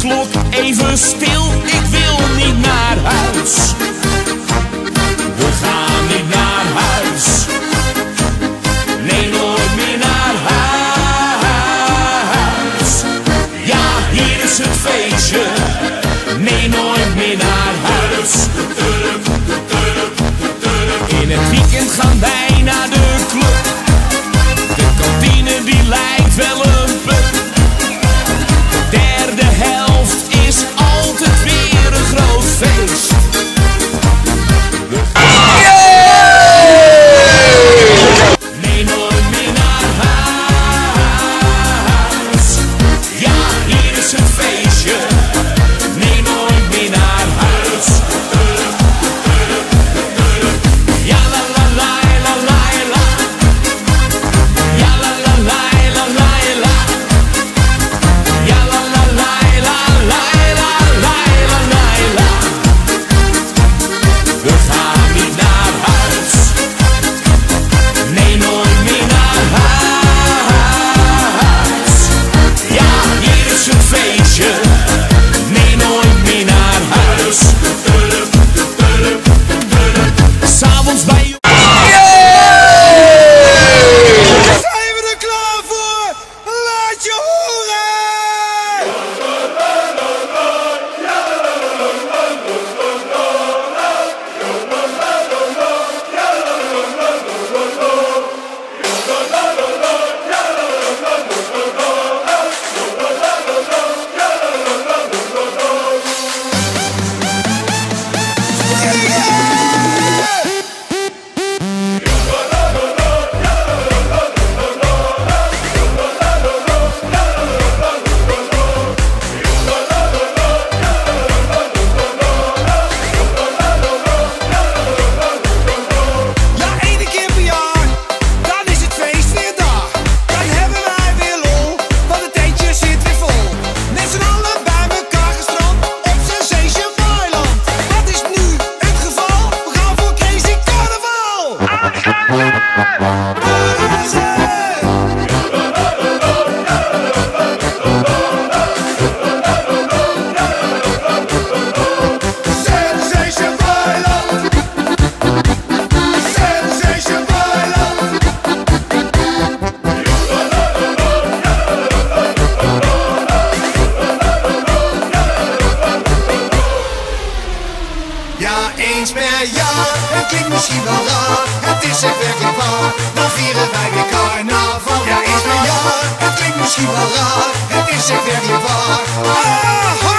klok even stil, ik wil niet naar huis. We gaan niet naar huis. Nee, nooit meer naar huis. Ja, hier is het feestje. Nee, nooit meer naar huis. In het weekend gaan wij naar de club. De kantine die lijkt wel een pub. De derde helft is altijd weer een groot feest. Nee, nooit meer naar huis. Ja, hier is het feestje. Nee, nooit meer naar huis. Ja, la la la la la la. Ja, la la la la la la. Ja, la la la la la la la la la. We gaan niet naar huis. Nee, nooit meer naar huis. Ja, hier is het feestje. Nee, nooit meer naar huis. S'avonds bij je. Zijn we er klaar voor? Laat je horen! Ja, ene keer per jaar, dan is het feest weer daar. Dan hebben wij weer lol, want het tentje zit weer vol. Met z'n allen bij elkaar gestrand op Sensation Mailand. Wat is nu het geval? We gaan voor Crazy Carnaval! Daar is het! Sensation Mailand! Sensation Mailand! Ja, eens per jaar, het klinkt misschien wel raar, het is echt werkelijk waar, dan vieren wij weer carnaval. Ja, eens per jaar, het klinkt misschien wel raar, het is echt werkelijk waar. Ah,